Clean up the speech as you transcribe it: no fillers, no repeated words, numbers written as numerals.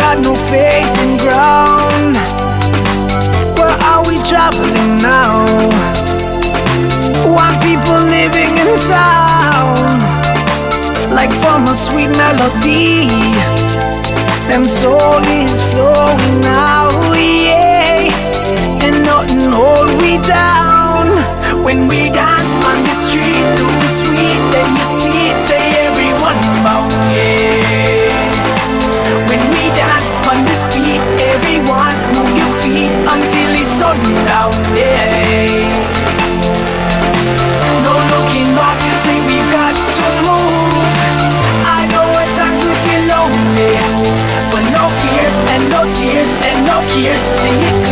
got no faith in ground. Where are we traveling now? One people living in sound, like from a sweet melody. Them soul is flowing now, yeah. And nothing hold we down. When we dance on the street, do it sweet, then you see it, say everyone bow, yeah. When we dance on the street, everyone move your feet until it's sundown, yeah. No looking back, say we've got to move. I know at times we feel lonely, but no fears and no tears and no cares. Sing it